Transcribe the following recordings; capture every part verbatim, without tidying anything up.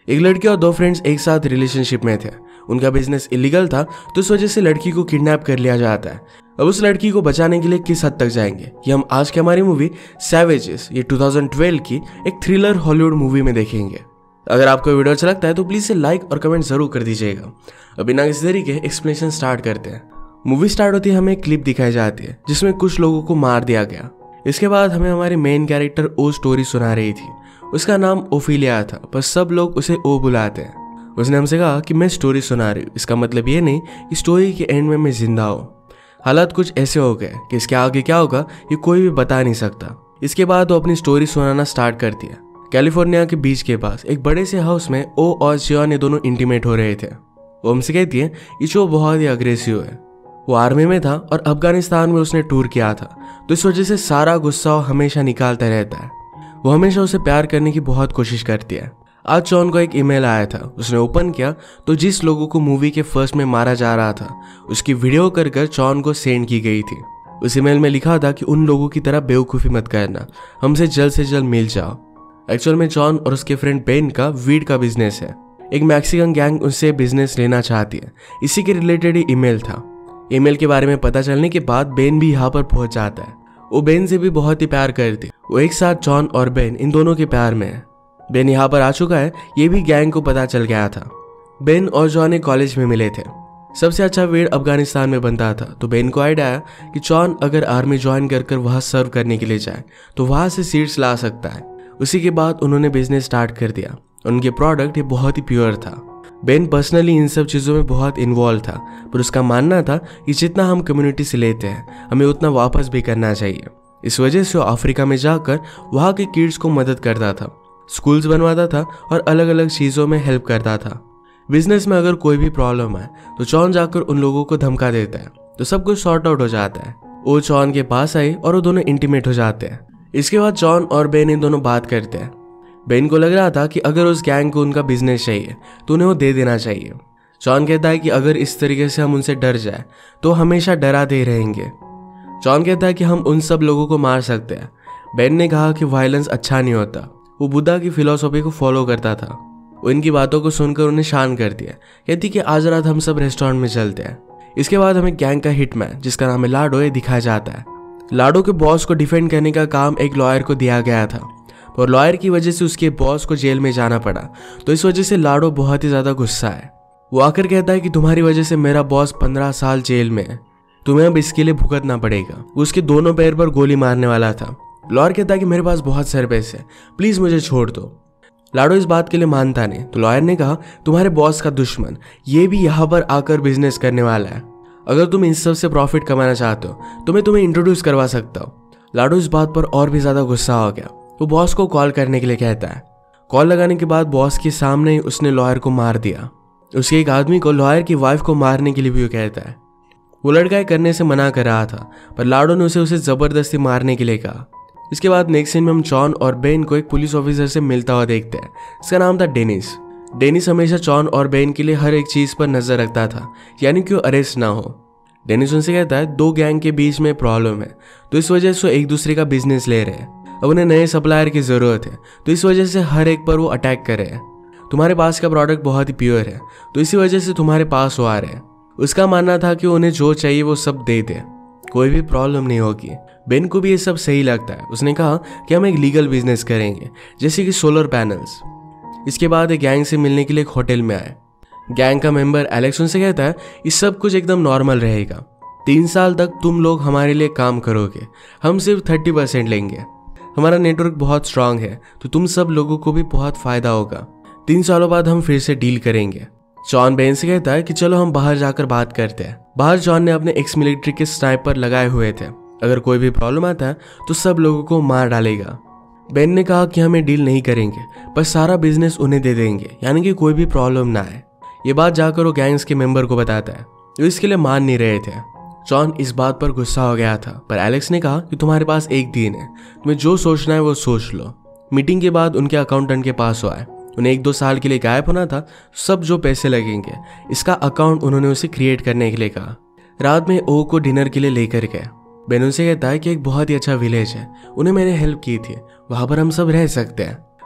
एक लड़की और दो फ्रेंड्स एक साथ रिलेशनशिप में थे। उनका बिजनेस इलीगल था तो इस वजह से लड़की को किडनैप कर लिया जाता है। अब उस लड़की को बचाने के लिए किस हद तक जाएंगे ये हम आज की हमारी मूवी सैवेजेस ये दो हज़ार बारह की एक थ्रिलर हॉलीवुड मूवी में देखेंगे। अगर आपको वीडियो अच्छा लगता है तो प्लीज से लाइक और कमेंट जरूर कर दीजिएगा। अब बिना किसी तरीके एक्सप्लेनेशन स्टार्ट करते हैं। मूवी स्टार्ट होती है, हमें एक क्लिप दिखाई जाती है जिसमें कुछ लोगों को मार दिया गया। इसके बाद हमें हमारी मेन कैरेक्टर ओ स्टोरी सुना रही थी। उसका नाम ओफिलिया था, पर सब लोग उसे ओ बुलाते हैं। उसने हमसे कहा कि मैं स्टोरी सुना रही हूँ, इसका मतलब ये नहीं कि स्टोरी के एंड में मैं जिंदा हूँ। हालात कुछ ऐसे हो गए कि इसके आगे क्या होगा ये कोई भी बता नहीं सकता। इसके बाद वो अपनी स्टोरी सुनाना स्टार्ट करती है। कैलिफोर्निया के बीच के पास एक बड़े से हाउस में ओ और जॉन ये दोनों इंटीमेट हो रहे थे। वो हमसे कहती है कि जो बहुत ही अग्रेसिव है। वो आर्मी में था और अफगानिस्तान में उसने टूर किया था, तो इस वजह से सारा गुस्सा वो हमेशा निकालता रहता है। वो हमेशा उसे प्यार करने की बहुत कोशिश करती है। आज जॉन को एक ईमेल आया था। उसने ओपन किया तो जिस लोगों को मूवी के फर्स्ट में मारा जा रहा था उसकी वीडियो कर कर जॉन को सेंड की गई थी। उस ईमेल में लिखा था कि उन लोगों की तरह बेवकूफ़ी मत करना, हमसे जल्द से जल्द मिल जाओ। एक्चुअल में जॉन और उसके फ्रेंड बेन का वीड का बिजनेस है। एक मैक्सिकन गैंग उनसे बिजनेस लेना चाहती है। इसी के रिलेटेड ही ईमेल था। ईमेल के बारे में पता चलने के बाद बेन भी यहाँ पर पहुंच जाता है। वो बेन से भी बहुत ही प्यार करती। वो एक साथ जॉन और बेन इन दोनों के प्यार में है। बेन यहाँ पर आ चुका है, ये भी गैंग को पता चल गया था। बेन और जॉन एक कॉलेज में मिले थे। सबसे अच्छा वेड अफगानिस्तान में बनता था, तो बेन को आइडिया आया कि जॉन अगर आर्मी ज्वाइन कर कर वहाँ सर्व करने के लिए जाए तो वहाँ से सीड्स ला सकता है। उसी के बाद उन्होंने बिजनेस स्टार्ट कर दिया। उनके प्रोडक्ट ये बहुत ही प्योर था। बेन पर्सनली इन सब चीज़ों में बहुत इन्वॉल्व था, पर उसका मानना था कि जितना हम कम्युनिटी से लेते हैं हमें उतना वापस भी करना चाहिए। इस वजह से वो अफ्रीका में जाकर वहाँ के किड्स को मदद करता था, स्कूल्स बनवाता था और अलग अलग चीज़ों में हेल्प करता था। बिजनेस में अगर कोई भी प्रॉब्लम है तो जॉन जाकर उन लोगों को धमका देता है, तो सब कुछ सॉर्ट आउट हो जाता है। वो जॉन के पास आई और वो दोनों इंटीमेट हो जाते हैं। इसके बाद जॉन और बेन इन दोनों बात करते हैं। बेन को लग रहा था कि अगर उस गैंग को उनका बिजनेस चाहिए तो उन्हें वो दे देना चाहिए। जॉन कहता है कि अगर इस तरीके से हम उनसे डर जाए तो हमेशा डराते रहेंगे। जॉन कहता है कि हम उन सब लोगों को मार सकते हैं। बेन ने कहा कि वायलेंस अच्छा नहीं होता। वो बुद्धा की फिलॉसफी को फॉलो करता था। वो इनकी बातों को सुनकर उन्हें शांत कर दिया। कहती कि आज रात हम सब रेस्टोरेंट में चलते हैं। इसके बाद हमें गैंग का हिटमैन जिसका नाम है लाडो ये दिखाया जाता है। लाडो के बॉस को डिफेंड करने का काम एक लॉयर को दिया गया था, और लॉयर की वजह से उसके बॉस को जेल में जाना पड़ा, तो इस वजह से लाडो बहुत ही ज्यादा गुस्सा है। वो आकर कहता है कि तुम्हारी वजह से मेरा बॉस पंद्रह साल जेल में है, तुम्हें अब इसके लिए भुगतना पड़ेगा। वो उसके दोनों पैर पर गोली मारने वाला था। लॉयर कहता है कि मेरे पास बहुत सारे पैसे हैं, प्लीज मुझे छोड़ दो। लाडो इस बात के लिए मानता नहीं, तो लॉयर ने कहा तुम्हारे बॉस का दुश्मन ये भी यहाँ पर आकर बिजनेस करने वाला है। अगर तुम इन सब से प्रॉफिट कमाना चाहते हो तो मैं तुम्हें इंट्रोड्यूस करवा सकता हूँ। लाडो इस बात पर और भी ज्यादा गुस्सा हो गया। वो बॉस को कॉल करने के लिए कहता है। कॉल लगाने के बाद बॉस के सामने ही उसने लॉयर को मार दिया। उसके एक आदमी को लॉयर की वाइफ को मारने के लिए भी वो कहता है। वो लड़का ये करने से मना कर रहा था, पर लाडो ने उसे उसे जबरदस्ती मारने के लिए कहा। इसके बाद नेक्स्ट सीन में हम जॉन और बेन को एक पुलिस ऑफिसर से मिलता हुआ देखते हैं। इसका नाम था डेनिस। डेनिस हमेशा जॉन और बेन के लिए हर एक चीज पर नजर रखता था, यानी कि वो अरेस्ट ना हो। डेनिस उनसे कहता है दो गैंग के बीच में प्रॉब्लम है, तो इस वजह से वो एक दूसरे का बिजनेस ले रहे हैं। अब उन्हें नए सप्लायर की जरूरत है, तो इस वजह से हर एक पर वो अटैक कर रहे हैं। तुम्हारे पास का प्रोडक्ट बहुत ही प्योर है, तो इसी वजह से तुम्हारे पास वो आ रहे हैं। उसका मानना था कि उन्हें जो चाहिए वो सब दे दे, कोई भी प्रॉब्लम नहीं होगी। बेन को भी ये सब सही लगता है। उसने कहा कि हम एक लीगल बिजनेस करेंगे, जैसे कि सोलर पैनल्स। इसके बाद एक गैंग से मिलने के लिए एक होटल में आए। गैंग का मेंबर एलेक्स उनसे कहता है ये सब कुछ एकदम नॉर्मल रहेगा। तीन साल तक तुम लोग हमारे लिए काम करोगे, हम सिर्फ थर्टी परसेंट लेंगे। हमारा नेटवर्क बहुत स्ट्रांग है, तो तुम सब लोगों को भी बहुत फायदा होगा। तीन सालों बाद हम फिर से डील करेंगे। जॉन बेन से कहता है कि चलो हम बाहर जाकर बात करते हैं। बाहर जॉन ने अपने एक्स मिलिट्री के स्नाइपर लगाए हुए थे। अगर कोई भी प्रॉब्लम आता है तो सब लोगों को मार डालेगा। बेन ने कहा कि हमें डील नहीं करेंगे, पर सारा बिजनेस उन्हें दे देंगे, यानी कि कोई भी प्रॉब्लम ना आए। ये बात जाकर वो गैंग्स के मेंबर को बताता है, जो इसके लिए मान नहीं रहे थे। जॉन इस बात पर गुस्सा हो गया था, पर एलेक्स ने कहा कि तुम्हारे पास एक दिन है, तुम्हें जो सोचना है वो सोच लो। मीटिंग के बाद उनके अकाउंटेंट के पास आए। उन्हें एक दो साल के लिए गायब होना था, सब जो पैसे लगेंगे इसका अकाउंट उन्होंने उसे क्रिएट करने के लिए कहा। रात में ओ को डिनर के लिए लेकर गए। बेन उनसे कहता है कि एक बहुत ही अच्छा विलेज है, उन्हें मैंने हेल्प की थी, वहां पर हम सब रह सकते हैं।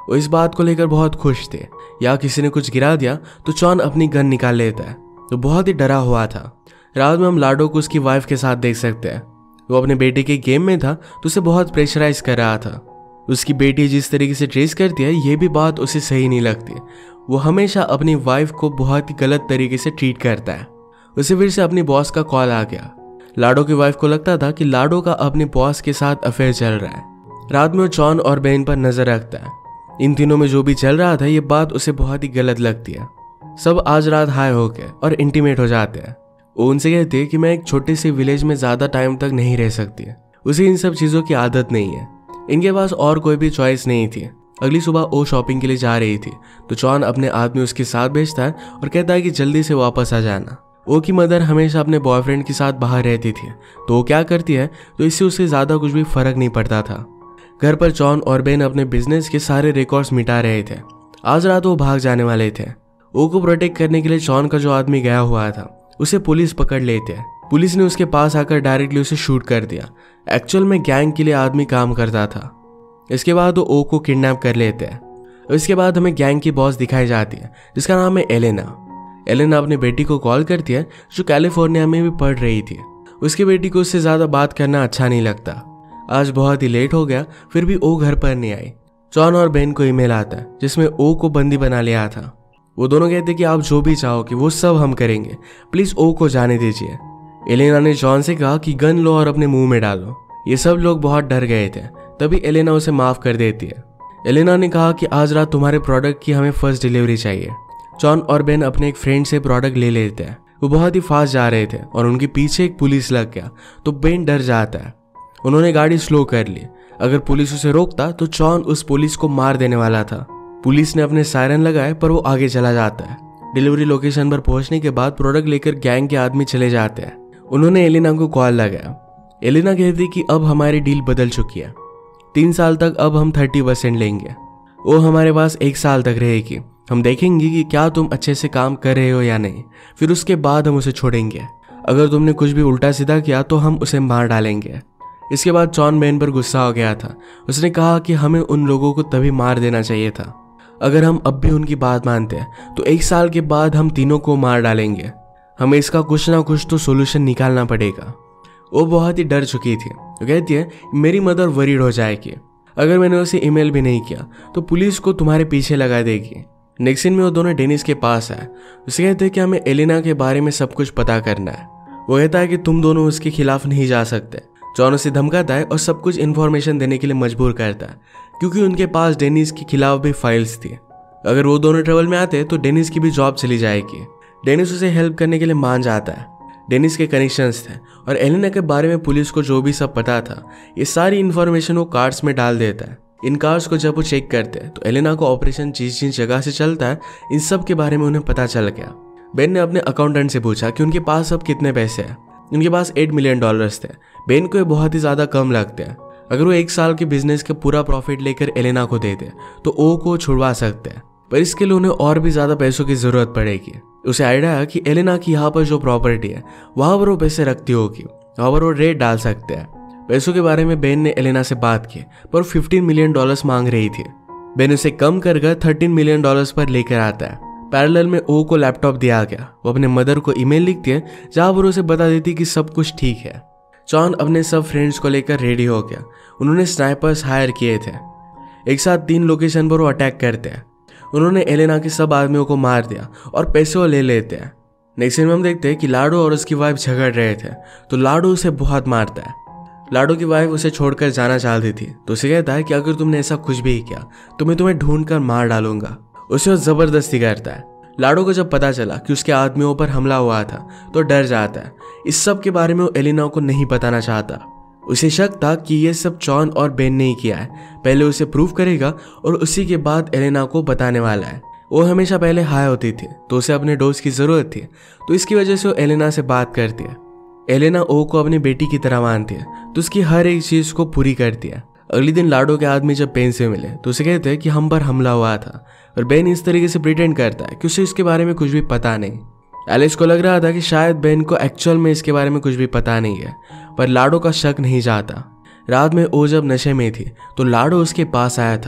वो इस बात को लेकर बहुत खुश थे। या किसी ने कुछ गिरा दिया तो चॉन अपनी गन निकाल लेता है। तो बहुत ही डरा हुआ था। रात में हम लाडो को उसकी वाइफ के साथ देख सकते हैं। वो अपने बेटे के गेम में था तो उसे बहुत प्रेशराइज कर रहा था। उसकी बेटी जिस तरीके से ट्रेस करती है ये भी बात उसे सही नहीं लगती। वो हमेशा अपनी वाइफ को बहुत ही गलत तरीके से ट्रीट करता है। उसे फिर से अपनी बॉस का कॉल आ गया। लाडो की वाइफ को लगता था कि लाडो का अपने बॉस के साथ अफेयर चल रहा है। रात में वो जॉन और बेन पर नजर रखता है। इन तीनों में जो भी चल रहा था ये बात उसे बहुत ही गलत लगती है। सब आज रात हाई हो गए और इंटीमेट हो जाते हैं। वो उनसे कहती है कि मैं एक छोटे से विलेज में ज्यादा टाइम तक नहीं रह सकती। उसे इन सब चीजों की आदत नहीं है। इनके पास और कोई भी चॉइस नहीं थी। अगली सुबह वो शॉपिंग के लिए जा रही थी तो जॉन अपने आदमी उसके साथ भेजता है और कहता है कि जल्दी से वापस आ जाना। वो की मदर हमेशा अपने बॉयफ्रेंड के साथ बाहर रहती थी तो वो क्या करती है तो इससे उसे ज्यादा कुछ भी फर्क नहीं पड़ता था। घर पर जॉन और बेन अपने बिजनेस के सारे रिकॉर्ड्स मिटा रहे थे। आज रात वो भाग जाने वाले थे। वो को प्रोटेक्ट करने के लिए जॉन का जो आदमी गया हुआ था उसे पुलिस पकड़ लेते हैं। पुलिस ने उसके पास आकर डायरेक्टली उसे शूट कर दिया। एक्चुअल में गैंग के लिए आदमी काम करता था। इसके बाद वो ओ को किडनैप कर लेते हैं। इसके बाद हमें गैंग की बॉस दिखाई जाती है जिसका नाम है एलेना। एलेना अपनी बेटी को कॉल करती है जो कैलिफोर्निया में भी पढ़ रही थी। उसकी बेटी को उससे ज्यादा बात करना अच्छा नहीं लगता। आज बहुत ही लेट हो गया फिर भी ओ घर पर नहीं आई। जॉन और बेन को ईमेल आता है जिसमें ओ को बंदी बना लिया था। वो दोनों कहते कि आप जो भी चाहो कि वो सब हम करेंगे, प्लीज ओ को जाने दीजिए। एलेना ने जॉन से कहा कि गन लो और अपने मुंह में डालो। ये सब लोग बहुत डर गए थे। तभी एलेना उसे माफ कर देती है। एलेना ने कहा कि आज रात तुम्हारे प्रोडक्ट की हमें फर्स्ट डिलीवरी चाहिए। जॉन और बेन अपने एक फ्रेंड से प्रोडक्ट ले लेते हैं। वो बहुत ही फास्ट जा रहे थे और उनके पीछे एक पुलिस लग गया तो बेन डर जाता है। उन्होंने गाड़ी स्लो कर ली। अगर पुलिस उसे रोकता तो जॉन उस पुलिस को मार देने वाला था। पुलिस ने अपने सायरन लगाए पर वो आगे चला जाता है। डिलीवरी लोकेशन पर पहुंचने के बाद प्रोडक्ट लेकर गैंग के आदमी चले जाते हैं। उन्होंने एलिना को कॉल लगाया। एलिना कहती कि अब हमारी डील बदल चुकी है। तीन साल तक अब हम थर्टी परसेंट लेंगे। वो हमारे पास एक साल तक रहेगी। हम देखेंगे कि क्या तुम अच्छे से काम कर रहे हो या नहीं, फिर उसके बाद हम उसे छोड़ेंगे। अगर तुमने कुछ भी उल्टा सीधा किया तो हम उसे मार डालेंगे। इसके बाद जॉन बेन पर गुस्सा हो गया था। उसने कहा कि हमें उन लोगों को तभी मार देना चाहिए था। अगर हम अब भी उनकी बात मानते हैं तो एक साल के बाद हम तीनों को मार डालेंगे। हमें इसका कुछ ना कुछ तो सोल्यूशन निकालना पड़ेगा। वो बहुत ही डर चुकी थी। तो कहती है मेरी मदर वरीड हो जाएगी। अगर मैंने उसे ईमेल भी नहीं किया तो पुलिस को तुम्हारे पीछे लगा देगी। नेक्स्ट सीन में वो दोनों डेनिस के पास आए। उसे कहते हैं कि हमें एलिना के बारे में सब कुछ पता करना है। वो कहता है कि तुम दोनों उसके खिलाफ नहीं जा सकते। जॉन उसे धमकाता है और सब कुछ इन्फॉर्मेशन देने के लिए मजबूर करता है क्योंकि उनके पास डेनिस के खिलाफ भी फाइल्स थी। अगर वो दोनों ट्रबल में आते तो डेनिस की भी जॉब चली जाएगी। डेनिस उसे हेल्प करने के लिए मान जाता है। डेनिस के कनेक्शंस थे और एलिना के बारे में पुलिस को जो भी सब पता था ये सारी इन्फॉर्मेशन वो कार्ड्स में डाल देता है। इन कार्ड्स को जब वो चेक करते हैं तो एलिना को ऑपरेशन जिस जिस जगह से चलता है इन सब के बारे में उन्हें पता चल गया। बेन ने अपने अकाउंटेंट से पूछा कि उनके पास अब कितने पैसे हैं। उनके पास एट मिलियन डॉलर्स थे। बेन को ये बहुत ही ज्यादा कम लगते हैं। अगर वो एक साल के बिजनेस का पूरा प्रॉफिट लेकर एलिना को दे दे तो ओ को छुड़वा सकते हैं, पर इसके लिए उन्हें और भी ज्यादा पैसों की जरूरत पड़ेगी। उसे आइडिया है कि एलिना की यहाँ पर जो प्रॉपर्टी है वहां पर वो पैसे रखती होगी, वहां पर वो रेट डाल सकते हैं। पैसों के बारे में बेन ने एलिना से बात की पर फिफ्टीन मिलियन डॉलर्स मांग रही थी। बेन उसे कम कर कर थर्टीन मिलियन डॉलर्स पर लेकर आता है। पैरेलल में ओ को लैपटॉप दिया गया। वो अपने मदर को ईमेल लिखती है जहां पर उसे बता देती कि सब कुछ ठीक है। जॉन अपने सब फ्रेंड्स को लेकर रेडी हो गया। उन्होंने स्नाइपर्स हायर किए थे। एक साथ तीन लोकेशन पर वो अटैक करते हैं। उन्होंने एलेना के सब आदमियों को मार दिया और पैसे ले लेते हैं। नेक्स्ट सीन में हम देखते हैं कि लाडो और उसकी वाइफ झगड़ रहे थे तो लाडो उसे बहुत मारता है। लाडो की वाइफ उसे छोड़कर जाना चाहती थी तो उसे कहता है कि अगर तुमने ऐसा कुछ भी किया तो मैं तुम्हें ढूंढ कर मार डालूंगा। उसे वो जबरदस्ती करता है। लाडो को जब पता चला कि उसके आदमियों पर हमला हुआ था तो डर जाता है। इस सब के बारे में वो एलिना को नहीं बताना चाहता। उसे शक था कि ये सब जॉन और बेन ने ही किया है। पहले उसे प्रूव करेगा और उसी के बाद एलिना को बताने वाला है। वो हमेशा पहले हाई होती थी तो उसे अपने डोज की जरूरत थी तो इसकी वजह से वो एलिना से बात करती है। एलिना ओ को अपनी बेटी की तरह मानती है तो उसकी हर एक चीज को पूरी करती है। अगले दिन लाडो के आदमी जब बेन से मिले तो उसे कहते हैं कि हम पर हमला हुआ था और बेन इस तरीके से प्रिटेंड करता है कि उसे इसके बारे में कुछ भी पता नहीं। एलिस को लग रहा था कि शायद बेन को एक्चुअल में इसके बारे में कुछ भी पता नहीं है, पर लाडो का शक नहीं जाता। रात में ओ जब नशे में थी तो लाडो उसके पास आया था।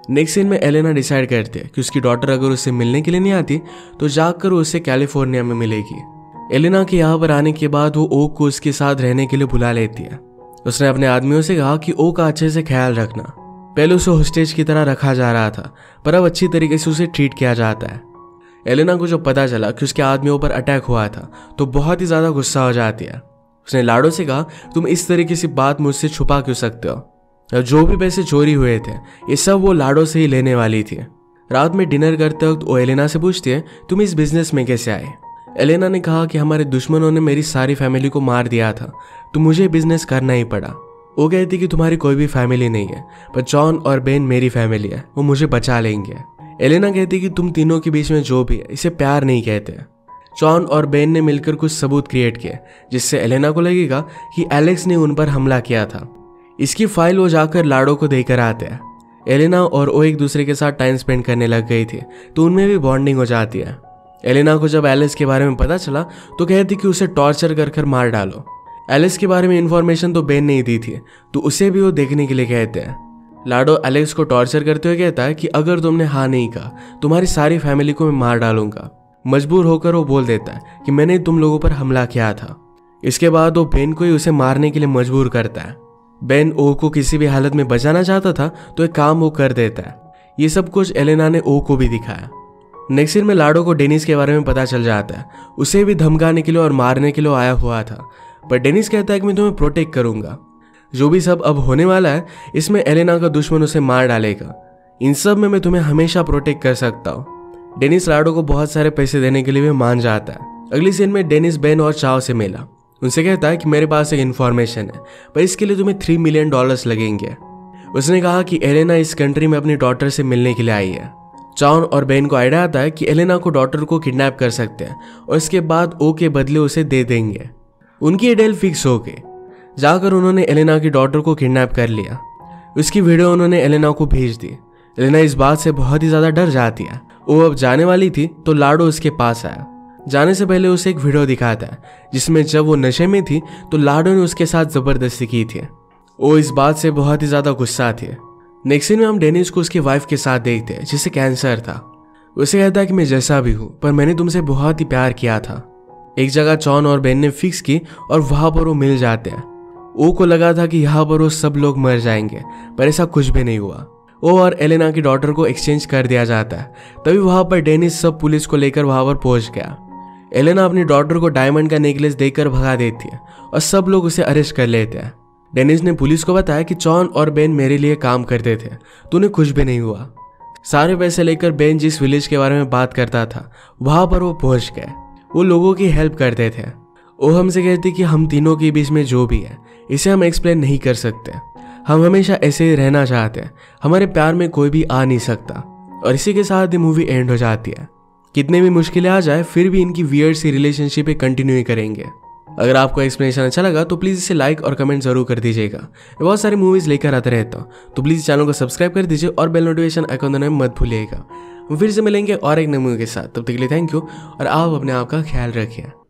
नेक्स्ट सीन में एलेना डिसाइड करती है कि उसकी डॉटर अगर उससे मिलने के लिए नहीं आती तो जाकर उससे कैलिफोर्निया में मिलेगी। एलेना के यहाँ पर आने के बाद वो ओक को उसके साथ रहने के लिए बुला लेती है। उसने अपने आदमियों से कहा कि ओक का अच्छे से ख्याल रखना। पहले उसे होस्टेज की तरह रखा जा रहा था, पर अब अच्छी तरीके से उसे ट्रीट किया जाता है। एलेना को जब पता चला कि उसके आदमियों पर अटैक हुआ था तो बहुत ही ज्यादा गुस्सा हो जाती है। उसने लाडो से कहा, तुम इस तरीके से बात मुझसे छुपा क्यों सकते हो? जो भी पैसे चोरी हुए थे ये सब वो लाडो से ही लेने वाली थी। रात में डिनर करते वक्त वो एलेना से पूछती है, तुम इस बिजनेस में कैसे आए? एलेना ने कहा कि हमारे दुश्मनों ने मेरी सारी फैमिली को मार दिया था तो मुझे बिजनेस करना ही पड़ा। वो कहती कि तुम्हारी कोई भी फैमिली नहीं है, पर जॉन और बेन मेरी फैमिली है, वो मुझे बचा लेंगे। एलेना कहती कि तुम तीनों के बीच में जो भी है इसे प्यार नहीं कहते। जॉन और बेन ने मिलकर कुछ सबूत क्रिएट किए जिससे एलेना को लगेगा कि एलेक्स ने उन पर हमला किया था। इसकी फाइल वो जाकर लाडो को देकर आते हैं। एलेना और वो एक दूसरे के साथ टाइम स्पेंड करने लग गई थी तो उनमें भी बॉन्डिंग हो जाती है। एलेना को जब एलेक्स के बारे में पता चला तो कहती कि उसे टॉर्चर कर कर मार डालो। एलेक्स के बारे में इंफॉर्मेशन तो बेन ने ही दी थी तो उसे भी वो देखने के लिए कहते हैं। लाडो एलेक्स को टॉर्चर करते हुए कहता है कि अगर तुमने हाँ नहीं कहा तुम्हारी सारी फैमिली को मैं मार डालूंगा। मजबूर होकर वो बोल देता है कि मैंने तुम लोगों पर हमला किया था। इसके बाद वो बेन को ही उसे मारने के लिए मजबूर करता है। बेन ओ को किसी भी हालत में बचाना चाहता था तो एक काम वो कर देता है। ये सब कुछ एलेना ने ओ को भी दिखाया। नेक्स्ट सीन में लाडो को डेनिस के बारे में पता चल जाता है। उसे भी धमकाने के लिए और मारने के लिए आया हुआ था, पर डेनिस कहता है कि मैं तुम्हें प्रोटेक्ट करूंगा। जो भी सब अब होने वाला है इसमें एलेना का दुश्मन उसे मार डालेगा। इन सब में मैं तुम्हें हमेशा प्रोटेक्ट कर सकता हूँ। डेनिस लाडो को बहुत सारे पैसे देने के लिए भी मान जाता है। अगली सीन में डेनिस बेन और चाव से मिला। उनसे कहता है कि मेरे पास एक इन्फॉर्मेशन है, पर इसके लिए तुम्हें थ्री मिलियन डॉलर्स लगेंगे। उसने कहा कि एलेना इस कंट्री में अपनी डॉटर से मिलने के लिए आई है। चाव और बेन को आइडिया आता है कि एलेना को डॉटर को किडनैप कर सकते हैं और इसके बाद ओ के बदले उसे दे देंगे। उनकी ये डील फिक्स हो गई। जाकर उन्होंने एलेना की डॉटर को किडनैप कर लिया। उसकी वीडियो उन्होंने एलेना को भेज दी। एलेना इस बात से बहुत ही ज्यादा डर जाती है। वो अब जाने वाली थी तो लाडो उसके पास आया। जाने से पहले उसे एक वीडियो दिखाता है जिसमें जब वो नशे में थी तो लाडो ने उसके साथ जबरदस्ती की थी। वो इस बात से बहुत ही ज्यादा गुस्सा थी। नेक्स्ट सीन में हम डेनिस को उसकी वाइफ के साथ देखते हैं जिसे कैंसर था। उसे कहता है कि मैं जैसा भी हूँ पर मैंने तुमसे बहुत ही प्यार किया था। एक जगह जॉन और बेन ने फिक्स की और वहां पर वो मिल जाते हैं। ओ को लगा था कि यहाँ पर वो सब लोग मर जाएंगे, पर ऐसा कुछ भी नहीं हुआ। ओ और एलेना की डॉटर को एक्सचेंज कर दिया जाता है। तभी वहां पर डेनिस सब पुलिस को लेकर वहां पर पहुंच गया। एलेना अपनी डॉटर को डायमंड का नेकलेस देकर भगा देती है और सब लोग उसे अरेस्ट कर लेते हैं। डेनिस ने पुलिस को बताया कि जॉन और बेन मेरे लिए काम करते थे तो उन्हें कुछ भी नहीं हुआ। सारे पैसे लेकर बेन जिस विलेज के बारे में बात करता था वहां पर वो पहुंच गए। वो लोगों की हेल्प करते थे। वो हमसे कहते कि हम तीनों के बीच में जो भी है इसे हम एक्सप्लेन नहीं कर सकते। हम हमेशा ऐसे ही रहना चाहते हैं। हमारे प्यार में कोई भी आ नहीं सकता। और इसी के साथ ये मूवी एंड हो जाती है। कितने भी मुश्किलें आ जाए फिर भी इनकी वियर्ड सी रिलेशनशिप कंटिन्यू ही करेंगे। अगर आपको एक्सप्लेनेशन अच्छा लगा तो प्लीज़ इसे लाइक और कमेंट जरूर कर दीजिएगा। मैं बहुत सारी मूवीज़ लेकर आता रहता हूँ तो प्लीज़ चैनल को सब्सक्राइब कर दीजिए और बेल नोटिफिकेशन आइकॉन दबाना मत भूलिएगा। हम फिर से मिलेंगे और एक नए मूवी के साथ। तब तक के लिए थैंक यू और आप अपने आप का ख्याल रखिए।